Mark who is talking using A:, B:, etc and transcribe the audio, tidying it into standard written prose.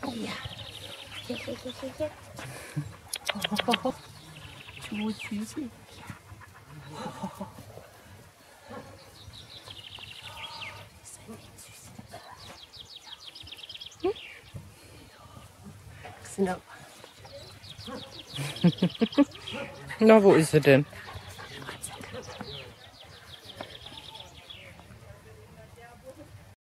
A: Ja. Du Süße.
B: Na, wo ist sie denn?